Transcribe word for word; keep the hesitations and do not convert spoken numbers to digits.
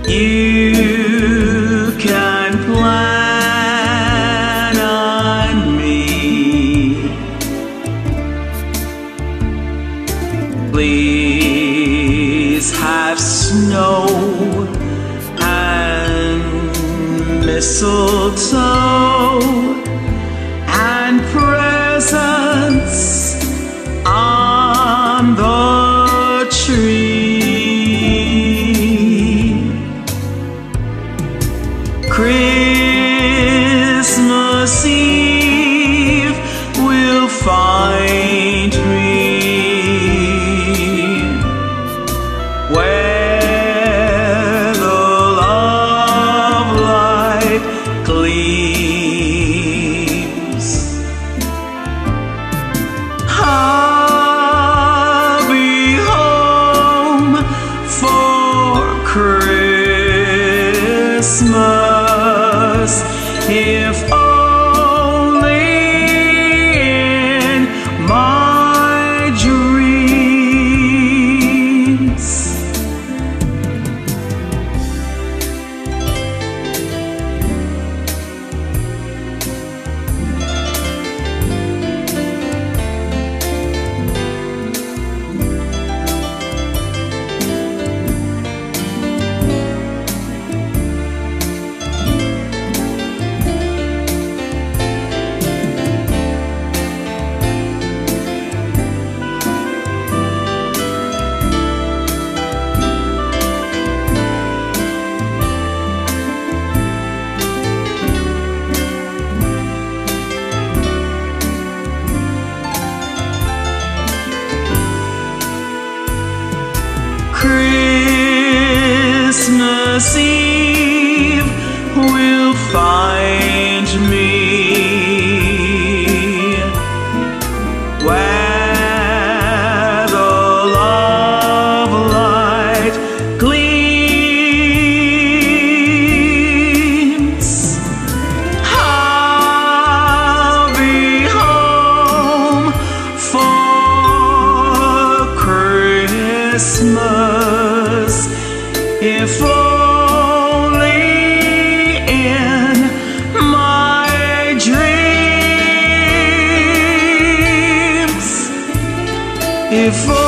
You can plan on me. Please have snow and mistletoe and presents on the tree. Christmas Eve will find me where the love light gleams. I'll be home for Christmas, if only in my dreams. Christmas Eve will find me where the love light gleams. I'll be home for Christmas, if only in my dreams. If